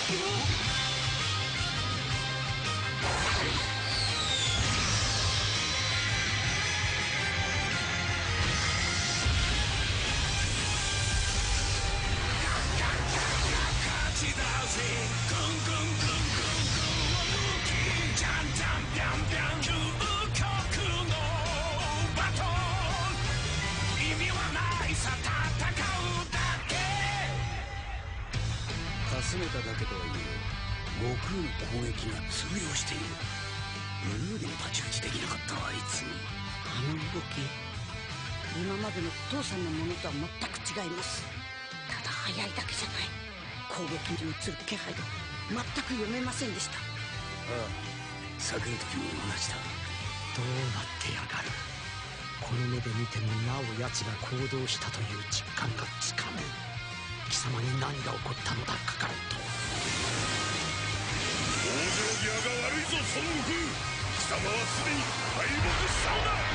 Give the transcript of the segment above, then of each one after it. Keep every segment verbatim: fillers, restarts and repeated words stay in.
かすめただけとはいえ悟空の攻撃が通用している。ブルーでも太刀打ちできなかったあいつに。 あの動き、今までの父さんのものとは全く違います。ただ速いだけじゃない、攻撃に移る気配が全く読めませんでした。 ああ、避ける時も同じだ。 どうなってやがる。この目で見てもなお奴が行動したという実感がつかめん。貴様に何が起こったのだカカロット。 往生際が悪いぞ孫悟空。貴様はすでに敗北したのだ。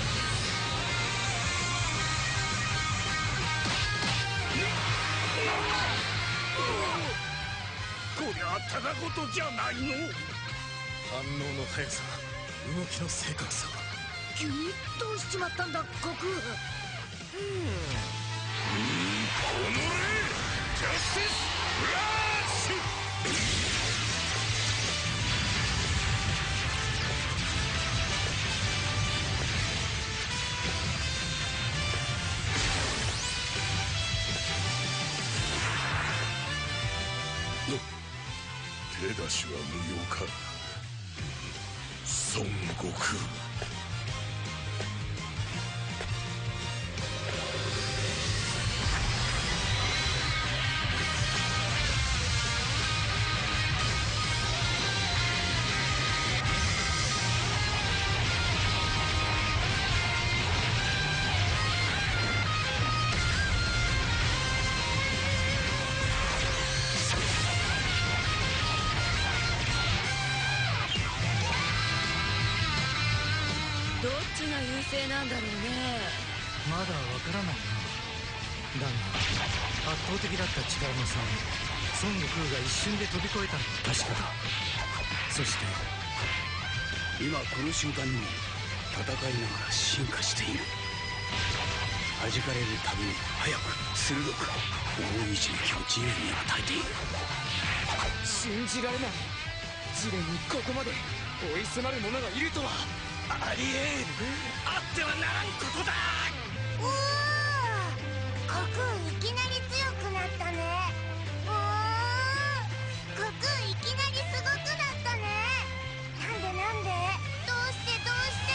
こりゃただごとじゃないの。 反応の速さ、動きの正確さ。 急にどうしちまったんだ悟空。 このジャスティスフラッシュ。手出しは無用か孫悟空。 どっちが優勢なんだろうね。 まだわからないな。だが圧倒的だった力の差を孫悟空が一瞬で飛び越えたのは確かだ。そして今この瞬間にも戦いながら進化している。弾かれるたびに速く鋭く大い一撃を地面に与えている。 信じられない。地面にここまで追い迫る者がいるとは。 ありえん。あってはならんことだ。 おお、悟空いきなり強くなったね。おお、悟空いきなりすごくなったね。なんでなんで、どうしてどうして。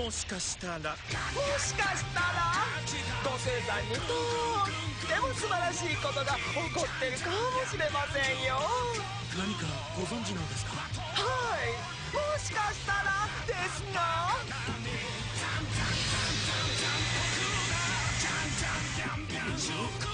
もしかしたらもしかしたらご星座にとっても素晴らしいことが起こってるかもしれませんよ。 何かご存知なんですか。 はい、もしかしたらですが。 ジャンプ